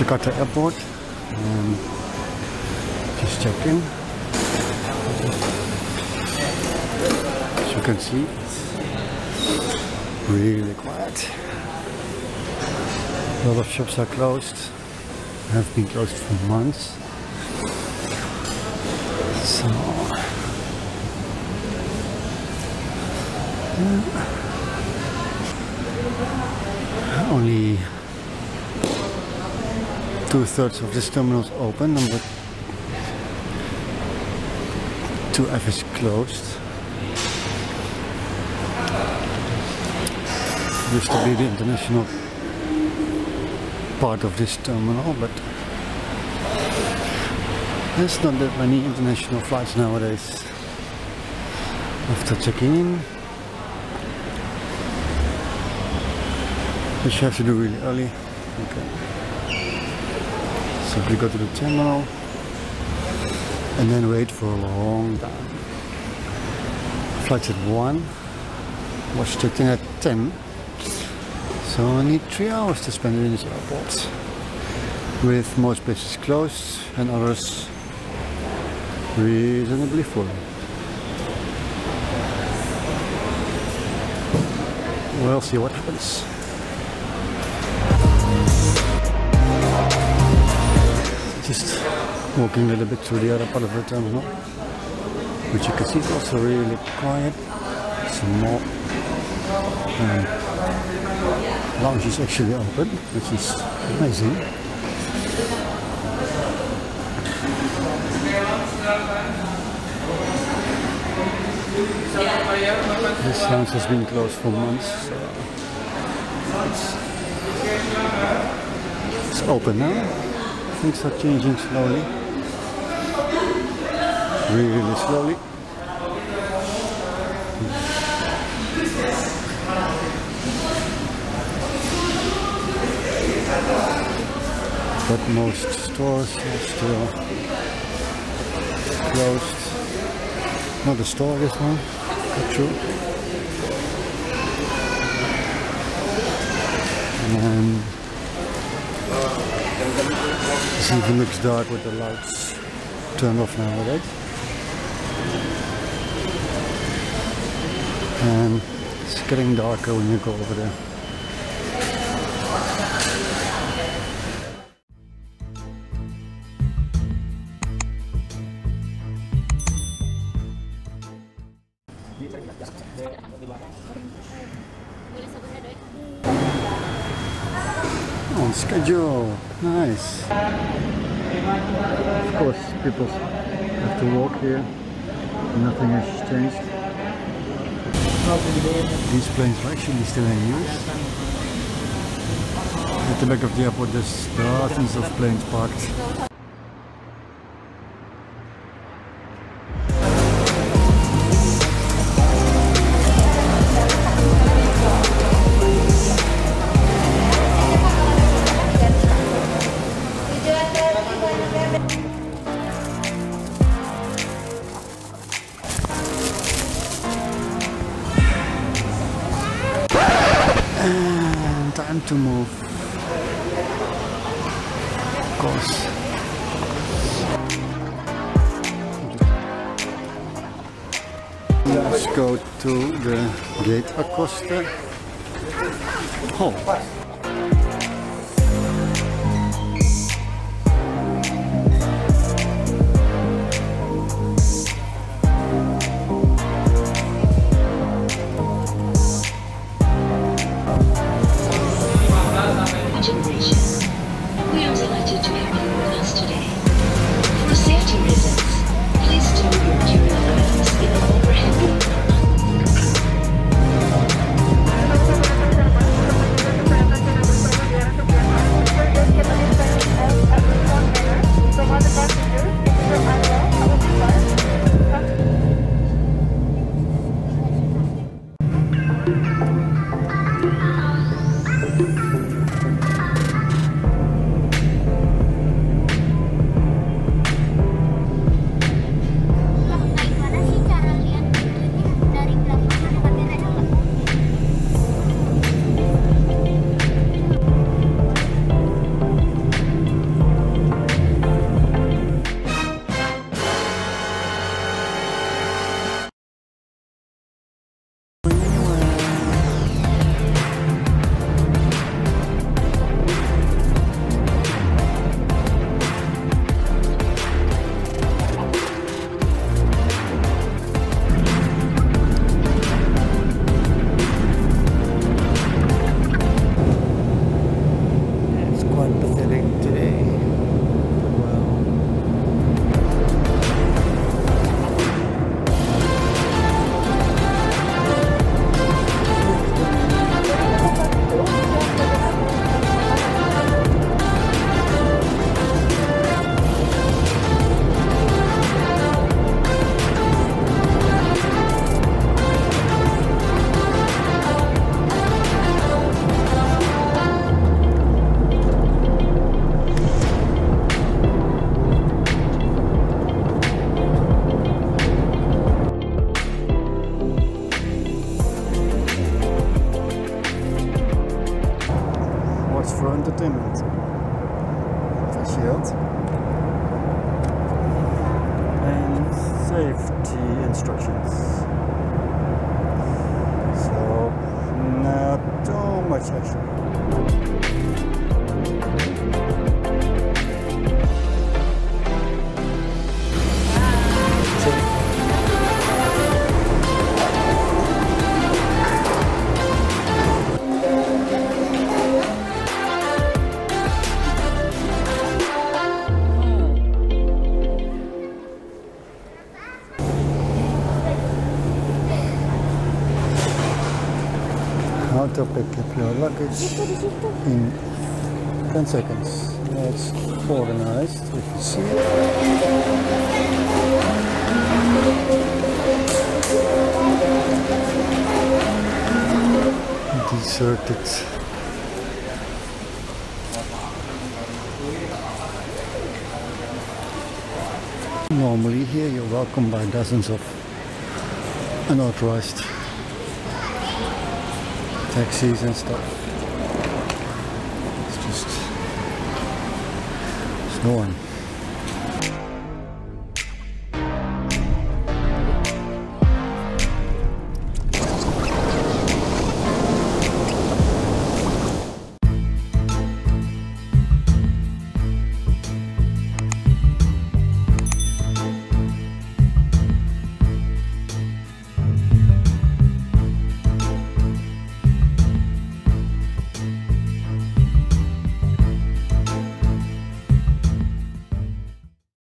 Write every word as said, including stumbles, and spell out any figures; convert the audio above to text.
Jakarta Airport. Um, just check in. As you can see, it's really quiet. A lot of shops are closed, have been closed for months. So, yeah. Only two-thirds of this terminal is open, number two F is closed. Used to be the international part of this terminal, but there's not that many international flights nowadays. After checking in, which you have to do really early. Okay. Simply go to the terminal and then wait for a long time. Flight's at one, was checked in at ten. So I need three hours to spend in this airport, with most places closed and others reasonably full. We'll see what happens. Just walking a little bit through the other part of the terminal, which you can see is also really quiet. Small. Um, lounge is actually open, which is amazing. This lounge has been closed for months, so it's, it's open now. Things are changing slowly, really slowly. But most stores are still closed. Not the store, this one, not true. And it even looks dark with the lights turned off nowadays. And it's getting darker when you go over there. On schedule, nice. Of course, people have to walk here. Nothing has changed. These planes are actually still in use. At the back of the airport, there's dozens of planes parked. And time to move. Of course. Let's go to the gate across the hall. We are delighted to have you with us today. For safety reasons, please store your material items in the overhead bin. safety instructions. So not too much actually. How to pick up your luggage in ten seconds. That's organized, if you see it. Deserted. Normally here you're welcomed by dozens of unauthorized taxis and stuff. It's just, there's no one.